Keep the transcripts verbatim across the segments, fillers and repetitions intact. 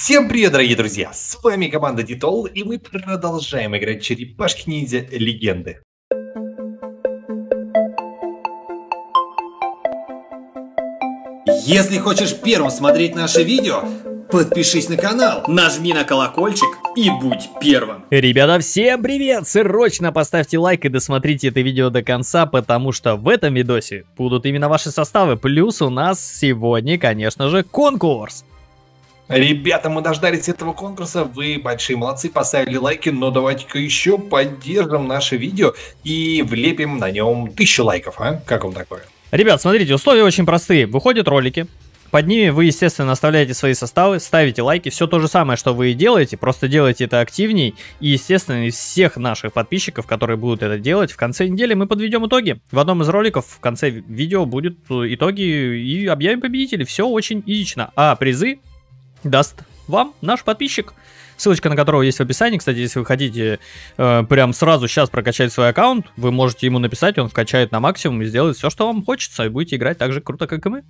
Всем привет, дорогие друзья! С вами команда Дитол, и мы продолжаем играть Черепашки-ниндзя Легенды. Если хочешь первым смотреть наши видео, подпишись на канал, нажми на колокольчик и будь первым. Ребята, всем привет! Срочно поставьте лайк и досмотрите это видео до конца, потому что в этом видосе будут именно ваши составы. Плюс у нас сегодня, конечно же, конкурс. Ребята, мы дождались этого конкурса, вы большие молодцы, поставили лайки, но давайте-ка еще поддержим наше видео и влепим на нем тысячу лайков, а? Как вам такое? Ребят, смотрите, условия очень простые. Выходят ролики, под ними вы, естественно, оставляете свои составы, ставите лайки, все то же самое, что вы и делаете, просто делайте это активней. И, естественно, из всех наших подписчиков, которые будут это делать, в конце недели мы подведем итоги. В одном из роликов в конце видео будут итоги и объявим победителей. Все очень изично. А призы даст вам наш подписчик, ссылочка на которого есть в описании. Кстати, если вы хотите э, прям сразу сейчас прокачать свой аккаунт, вы можете ему написать, он вкачает на максимум и сделает все, что вам хочется, и будете играть так же круто, как и мы.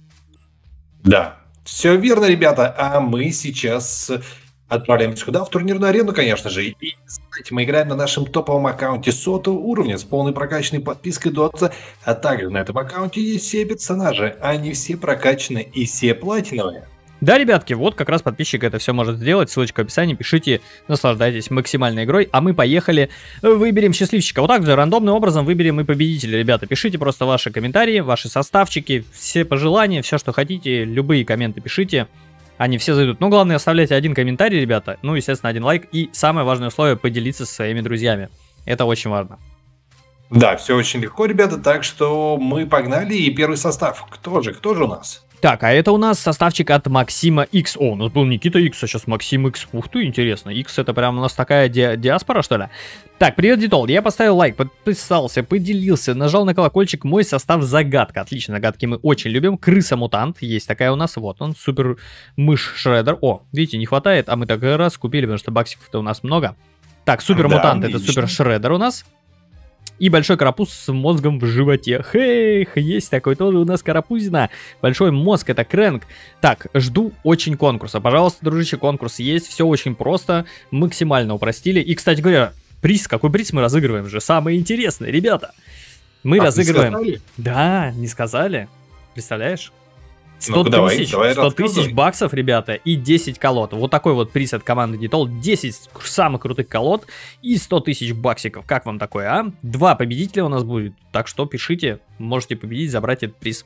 Да, все верно, ребята, а мы сейчас отправляемся куда? В турнирную арену, конечно же. И, кстати, мы играем на нашем топовом аккаунте сотого уровня с полной прокачанной подпиской Дотса, а также на этом аккаунте есть все персонажи, они все прокачаны и все платиновые. Да, ребятки, вот как раз подписчик это все может сделать, ссылочка в описании, пишите, наслаждайтесь максимальной игрой, а мы поехали, выберем счастливчика. Вот так же рандомным образом выберем и победителя, ребята. Пишите просто ваши комментарии, ваши составчики, все пожелания, все, что хотите, любые комменты пишите, они все зайдут. Но главное, оставляйте один комментарий, ребята, ну, естественно, один лайк, и самое важное условие — поделиться со своими друзьями. Это очень важно. Да, все очень легко, ребята, так что мы погнали, и первый состав. Кто же, кто же у нас? Так, а это у нас составчик от Максима X. О, у нас был Никита X, а сейчас Максим X. Ух ты, интересно. X это прям у нас такая ди диаспора, что ли? Так, привет, Дитол. Я поставил лайк, подписался, поделился, нажал на колокольчик. Мой состав загадка. Отлично, загадки мы очень любим. Крыса-мутант, есть такая у нас. Вот он, супер мышь-шреддер. О, видите, не хватает, а мы так раз купили, потому что баксиков-то у нас много. Так, супер-мутант, да, это супер-шреддер у нас. И большой карапуз с мозгом в животе. Хей, есть такой тоже у нас карапузина. Большой мозг, это Крэнк. Так, жду очень конкурса. Пожалуйста, дружище, конкурс есть. Все очень просто. Максимально упростили. И, кстати говоря, приз. Какой приз мы разыгрываем же? Самое интересное, ребята. Мы а, разыгрываем... Не сказали? Да, не сказали. Представляешь? сто тысяч баксов, ребята, и десять колод. Вот такой вот приз от команды Дитол. десять самых крутых колод и сто тысяч баксиков. Как вам такое, а? Два победителя у нас будет. Так что пишите, можете победить, забрать этот приз.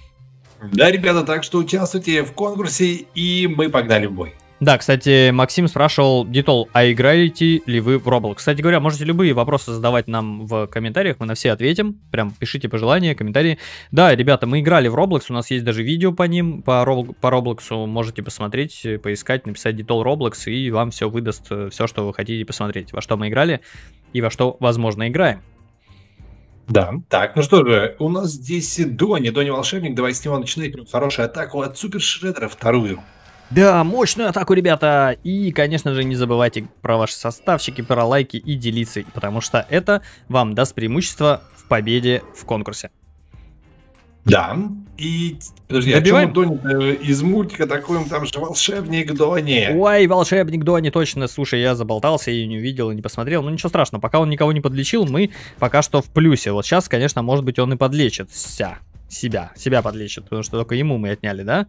Да, ребята, так что участвуйте в конкурсе, и мы погнали в бой. Да, кстати, Максим спрашивал, Дитол, а играете ли вы в Roblox? Кстати говоря, можете любые вопросы задавать нам в комментариях, мы на все ответим. Прям пишите пожелания, комментарии. Да, ребята, мы играли в Roblox, у нас есть даже видео по ним, по, Ro по Roblox, можете посмотреть, поискать, написать Дитол Roblox, и вам все выдаст, все, что вы хотите посмотреть, во что мы играли и во что, возможно, играем. Да, так, ну что же, у нас здесь Дони, Дони волшебник, давай с него начинать хорошую атаку от Супер Шреддера, вторую. Да, мощную атаку, ребята. И, конечно же, не забывайте про ваши составчики, про лайки и делиться, потому что это вам даст преимущество в победе в конкурсе. Да, и, подожди, добиваем? А чем Дони из мультика такой, там же волшебник Дони. Ой, волшебник Дони, точно, слушай, я заболтался, я не увидел и не посмотрел, ну ничего страшного, пока он никого не подлечил, мы пока что в плюсе. Вот сейчас, конечно, может быть, он и подлечится, себя, себя подлечит, потому что только ему мы отняли, да?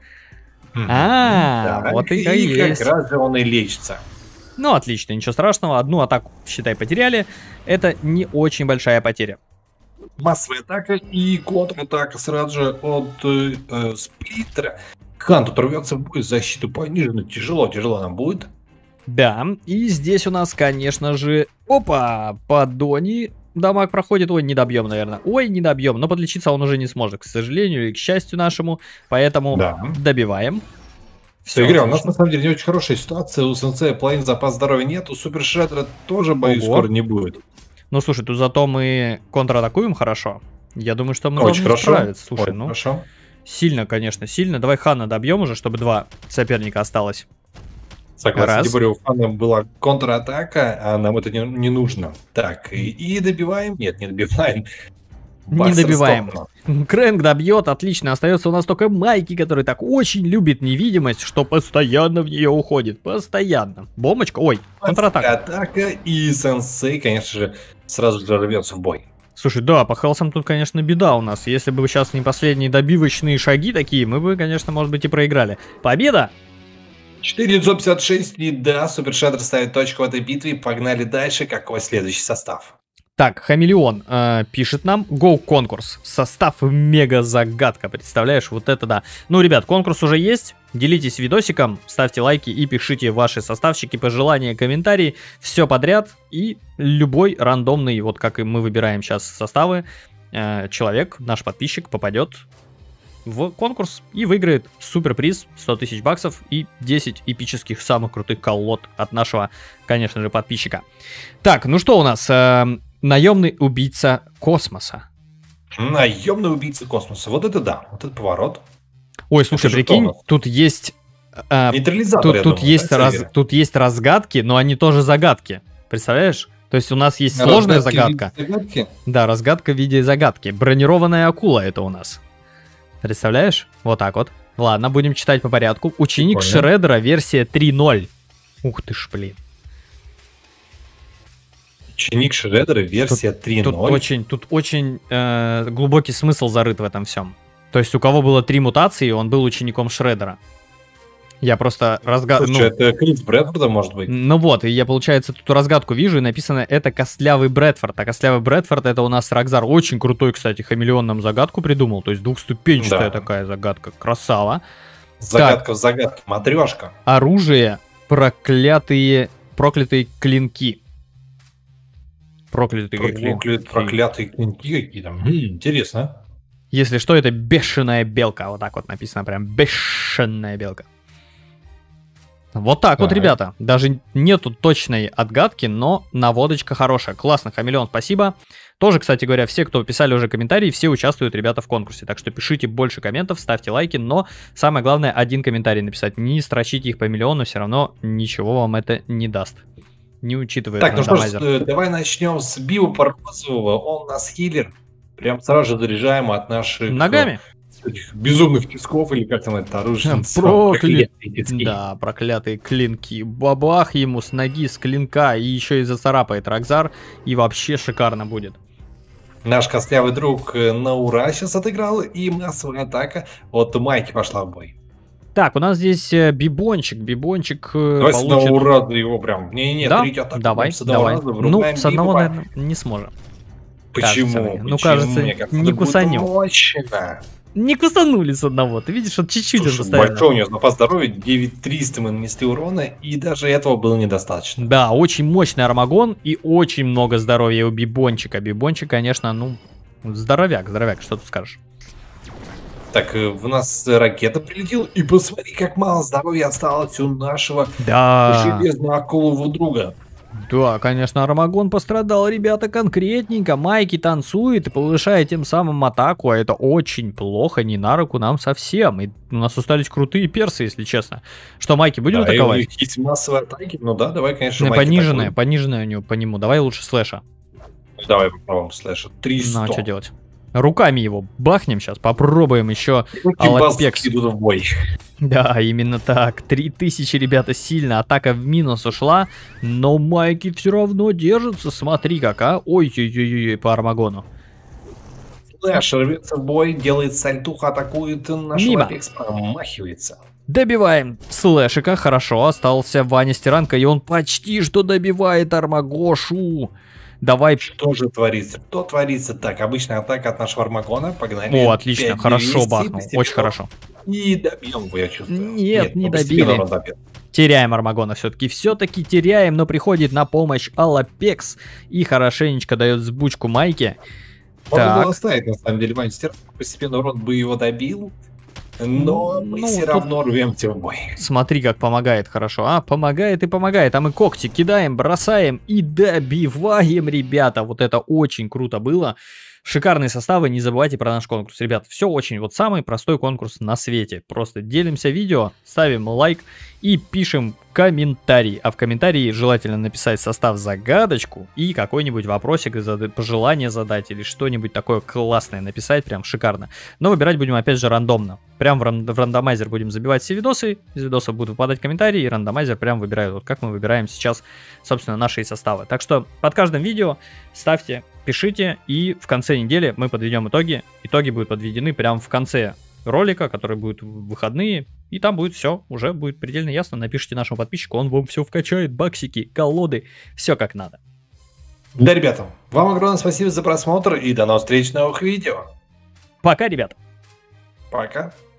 А, да, вот и, и есть. Как раз он и лечится. Ну, отлично, ничего страшного. Одну атаку, считай, потеряли. Это не очень большая потеря. Массовая атака и контратака сразу же от э, э, Сплиттера. Хан тут рвется в бой, защиту понижена. Тяжело, тяжело нам будет. Да, и здесь у нас, конечно же... Опа, по Дони... Дамаг проходит, ой, не добьем, наверное. Ой, не добьем, но подлечиться он уже не сможет, к сожалению, и к счастью нашему. Поэтому да. добиваем. Все, Игорь, у нас на самом деле не очень хорошая ситуация. У Сенсея половины запас здоровья нет, у Супер Шреддера тоже, боюсь, Ого. скоро не будет. Ну, слушай, тут зато мы контратакуем хорошо. Я думаю, что мы очень должны справиться. Слушай, очень ну, хорошо. Сильно, конечно, сильно. Давай Хана добьем уже, чтобы два соперника осталось. Согласен, тем более у Фана была контратака, а нам это не, не нужно. Так, и, и добиваем? Нет, не добиваем. Не добиваем. Крэнк добьет, отлично. Остается у нас только Майки, который так очень любит невидимость, что постоянно в нее уходит. Постоянно. Бомбочка. Ой, контратака. Атака, и сенсей, конечно же, сразу же рвется в бой. Слушай, да, по хелсам тут, конечно, беда у нас. Если бы сейчас не последние добивочные шаги такие, мы бы, конечно, может быть, и проиграли. Победа! четыре девятьсот пятьдесят шесть, и да, Супер Шреддер ставит точку в этой битве. Погнали дальше. Какой следующий состав? Так, Хамелеон э, пишет нам: Go конкурс. Состав мега загадка. Представляешь, вот это да. Ну, ребят, конкурс уже есть. Делитесь видосиком, ставьте лайки и пишите ваши составчики, пожелания, комментарии. Все подряд. И любой рандомный, вот как и мы выбираем сейчас составы, э, человек, наш подписчик, попадет в конкурс и выиграет суперприз сто тысяч баксов и десять эпических самых крутых колод от нашего, конечно же, подписчика. Так, ну что у нас? Э, наемный убийца космоса. Наемный убийца космоса. Вот это да, вот этот поворот. Ой, слушай, прикинь, тут есть... Э, Нейтрализатор, тут, тут, думаю, есть да, раз, тут есть разгадки, но они тоже загадки. Представляешь? То есть у нас есть сложная загадка. Да, разгадка в виде загадки. Бронированная акула это у нас. Представляешь? Вот так вот. Ладно, будем читать по порядку. Ученик Прикольно. Шреддера, версия три ноль. Ух ты ж, блин. Ученик Шреддера, версия три ноль. Тут очень, тут очень э, глубокий смысл зарыт в этом всем. То есть у кого было три мутации, он был учеником Шреддера. Я просто разгадываю. Слушай, это Крис Брэдфорда может быть? Ну вот, и я, получается, тут разгадку вижу, и написано: это Костлявый Брэдфорд. А Костлявый Брэдфорд — это у нас Рокзар. Очень крутой, кстати, Хамелеон нам загадку придумал. То есть двухступенчатая Да. такая загадка. Красава. Загадка в загадке. Матрешка. Оружие — проклятые, проклятые клинки. Проклятые Проклятые, клинки. проклятые клинки какие-то. М, Интересно. Если что, это бешеная белка. Вот так вот написано, прям бешеная белка. Вот так вот, Так. ребята. Даже нету точной отгадки, но наводочка хорошая. Классно, Хамелеон, спасибо. Тоже, кстати говоря, все, кто писали уже комментарии, все участвуют, ребята, в конкурсе. Так что пишите больше комментов, ставьте лайки, но самое главное, один комментарий написать. Не строчите их по миллиону, все равно ничего вам это не даст. Не учитывая Так, ну что ж, рандомайзер. э, давай начнем с Био Пармазового. Он у нас хилер. Прям сразу же заряжаем от наших... Ногами? э, этих безумных тисков, или как там это оружие называется? Проклятые. Проклятые тиски. Да, проклятые клинки. Бабах ему с ноги, с клинка, и еще и зацарапает Рокзар, и вообще шикарно будет. Наш костлявый друг э, на ура сейчас отыграл, и массовая атака от Майки пошла в бой. Так, у нас здесь э, бибончик, бибончик э, Давай с получит... одного раза его прям... Не-не-не, Да? третью атаку Давай, с одного давай. раза Ну, врубаем с одного, Бибопа. наверное, не сможем. Почему? кажется мне. Ну, Почему? кажется, Мне кажется, не это будет кусанем. мощно. Не кусанули с одного, ты видишь, вот чуть-чуть он Слушай, заставил. большой у него запас здоровья, девять тысяч триста мы нанесли урона, и даже этого было недостаточно. Да, очень мощный армагон и очень много здоровья у бибончика. Бибончик, конечно, ну, здоровяк, здоровяк, что ты скажешь? Так, э, у нас ракета прилетела, и посмотри, как мало здоровья осталось у нашего Да, железного акулового друга. да, конечно, армагон пострадал, ребята, конкретненько. Майки танцует и повышает тем самым атаку, а это очень плохо, не на руку нам совсем. И у нас остались крутые персы, если честно. Что, Майки, будем Да, и у атаковать? них есть массовые атаки, ну да, давай, конечно, Ну, Майки пониженная, атакуем. пониженная у него по нему. Давай лучше слэша. Давай попробуем слэша. триста. Ну, а что делать? Руками его бахнем сейчас, попробуем еще. Руки Алапекс. баски идут в бой. Да, именно так. три тысячи, ребята, сильно. Атака в минус ушла, но Майки все равно держится. Смотри как, а. Ой-ой-ой, по армагону. Флэш рвется в бой, делает сальтуху, атакует нашего Мимо. Апекс, промахивается. Добиваем слэшика, хорошо. Остался Ваня Стиранко, и он почти что добивает Армагошу. Давай. Что же творится? Что творится? Так, обычная атака от нашего Армагона. Погнали. О, отлично, пять хорошо двести, бахнул, постепенно. очень хорошо. И добьем его, я чувствую. Нет, не ну, постепенно добили. он добьет. Теряем Армагона все-таки. Все-таки теряем, но приходит на помощь Алапекс и хорошенечко дает сбучку Майке. Можно Так. было оставить, на самом деле, Вань Стиранко. Постепенно урон бы его добил. Но мы Ну, все тут- равно рвемся в бой. Смотри, как помогает хорошо. А, помогает и помогает. А мы когти кидаем, бросаем и добиваем, ребята. Вот это очень круто было. Шикарные составы, не забывайте про наш конкурс. Ребят, все очень, вот самый простой конкурс на свете. Просто делимся видео, ставим лайк и пишем комментарий. А в комментарии желательно написать состав загадочку и какой-нибудь вопросик, пожелание задать или что-нибудь такое классное написать, прям шикарно. Но выбирать будем опять же рандомно. Прям в, ран в рандомайзер будем забивать все видосы, из видосов будут выпадать комментарии, и рандомайзер прям выбирает, вот как мы выбираем сейчас, собственно, наши составы. Так что под каждым видео ставьте, пишите, и в конце недели мы подведем итоги. Итоги будут подведены прямо в конце ролика, который будет в выходные, и там будет все, уже будет предельно ясно. Напишите нашему подписчику, он вам все вкачает, баксики, колоды, все как надо. Да, ребята, вам огромное спасибо за просмотр и до новых встреч в новых видео. Пока, ребята. Пока.